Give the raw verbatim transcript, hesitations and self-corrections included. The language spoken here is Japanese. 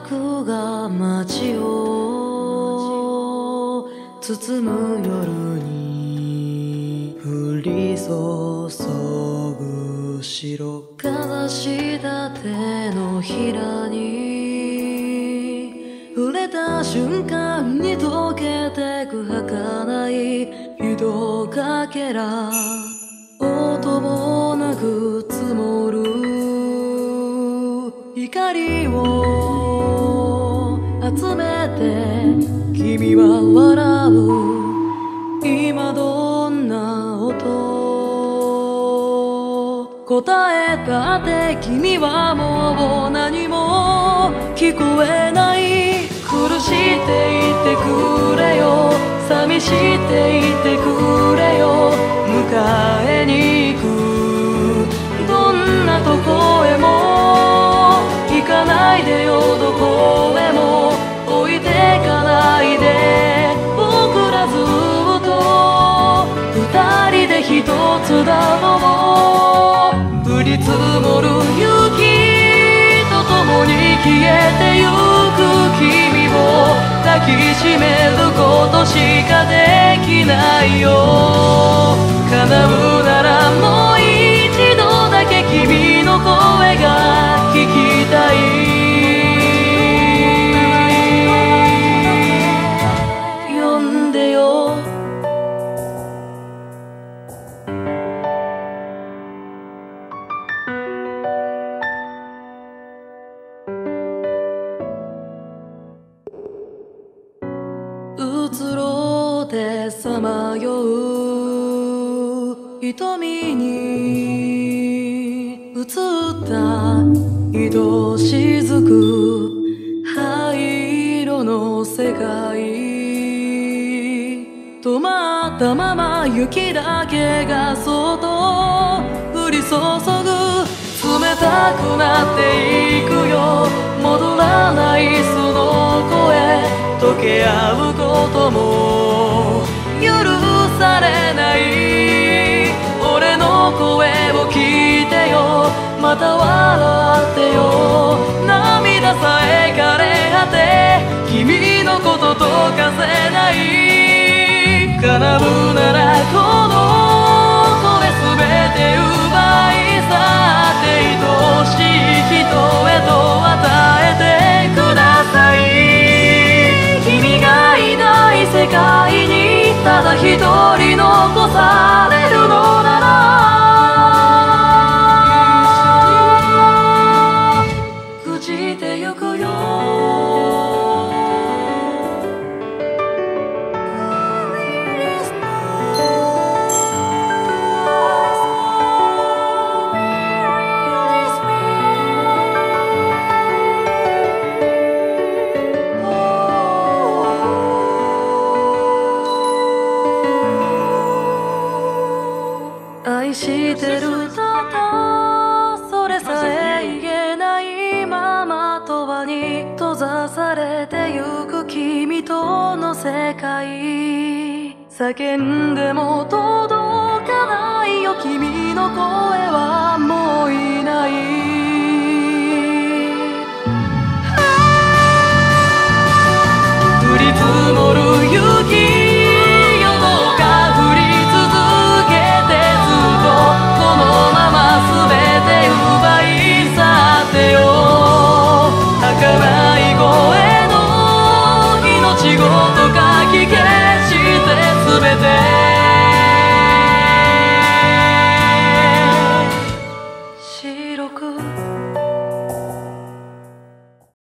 白が街を包む夜に降り注ぐ白かざした手のひらに触れた瞬間に溶けてく儚い色かけら音もなく積もる光を集めて君は笑う今どんな音答えたって君はもう何も聞こえない苦していてくれよ寂していてくれよ迎えに行くどんなとこへも行かないでよどこへも置いてかないで僕らずっと二人で一つだろう降り積もる雪と共に消えてゆく君を抱きしめることしかできないよ叶うならもう一度だけ君の声が聞きたい呼んでようつろでさまよう瞳に映った色しずく灰色の世界止まったまま雪だけがそっと降り注ぐ冷たくなっていくよ戻らないその声溶け合うことも許されない俺の声を聞いてよまた笑ってよ涙さえ枯れ果て君のこととかせない叶うならこの声すべて奪い去って愛しい人へと与えてください君がいない世界にただ一人残されるのなら朽ちてゆくよ愛してるただそれさえ言えないまま永遠に閉ざされてゆく君との世界叫んでも届かないよ君の声はもういない降り積もる雪儚い声の命ごとか聞け